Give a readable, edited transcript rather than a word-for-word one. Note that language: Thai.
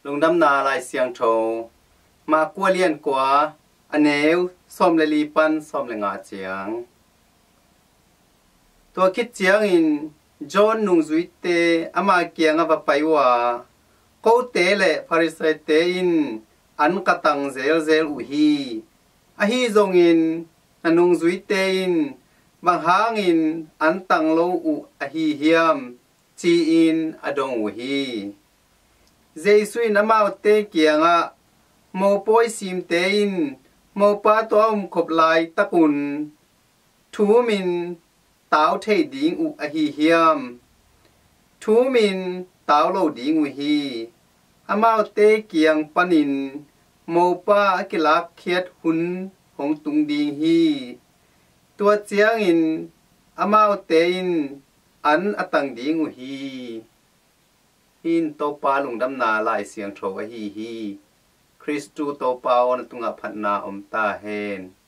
ลงดำนาลายเสียงโชมากลัวเลียนกว่าอันเนวส้มเลยลีปันส้มเลยงาเจียงตัวคิดเจียงอินจอนนุงจุยเตอามาเกียงอาไปว่ากูเตเลฟาริสัยเตอินอันกตังเซลอุฮีอาฮีจงอินอันนุงจุยเตอินบางหางอินอันตังโลอุอาฮีเฮียมจีอินอดงอุฮีเจสุยนามาเตเกียงอะโมปอยซิมเตอินโมปาตัวขบลายตะกุนทูมินตาวเทดิงอุอฮีเฮียมทูมินตาวโลดิงอุฮีอามาเตเกียงปนินโมปาอกิลักเคียดหุนหงตุงดิงฮีตัวเจียงอินอามาเตอินอันอตังดิงอุฮีหินโตปาลุงดำนาลายเสียงโทวฮีฮีคริสตูโตปาวนตุงอพันนาอมตาเฮน